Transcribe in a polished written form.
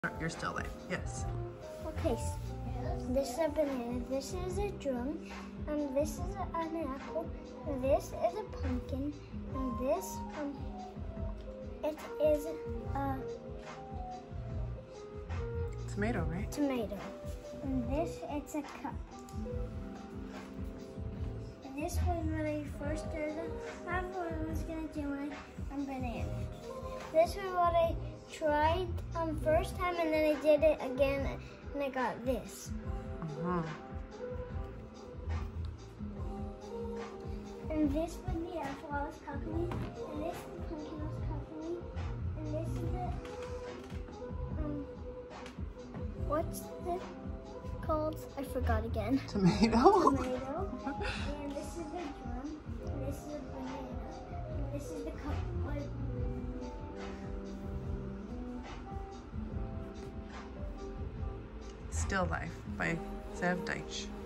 You're still life, yes. Okay, so this is a banana, this is a drum, and this is an apple, and this is a pumpkin, and this, it is a Tomato, right? tomato. And this, it's a cup. And this was what I first did. I thought I was gonna do a banana. This was what I tried first time, and then I did it again, and I got this. And this was the apple I was copying, and this is the pumpkin I was copying, and this is the what's this called? I forgot again. Tomato? Tomato. And this is the drum, and this is a banana, and this is the cup. Still Life by Zev Deitch.